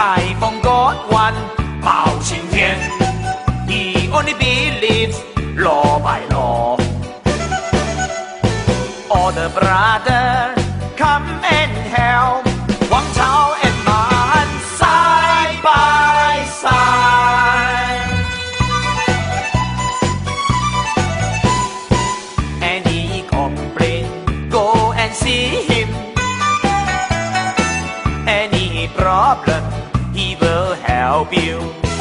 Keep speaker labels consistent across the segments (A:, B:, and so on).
A: 台风 got one 包青天 He only believes law by law All the brother come and help 王朝 and Man side by side Any complaint go and see him Any problem he will help you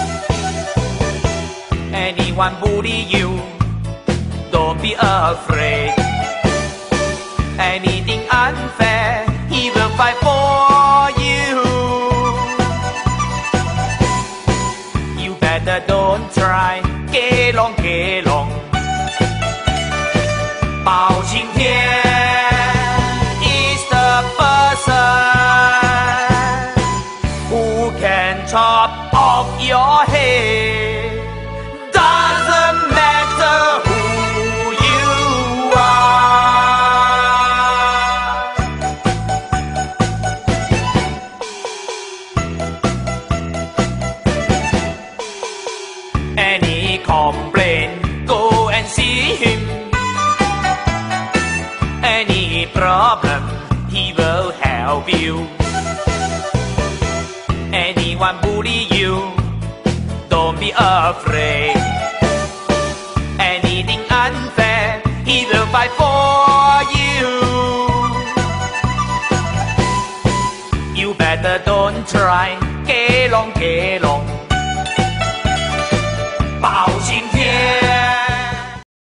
A: Anyone bully you don't be afraid Anything unfair he will fight for you You better don't try 给龙给龙包青天 is the person who can chop off your head Doesn't matter who you are Any complaint go and see him Any problem he will help you Anyone bully you don't be afraid Anything unfair he will fight for you You better don't try 给龙给龙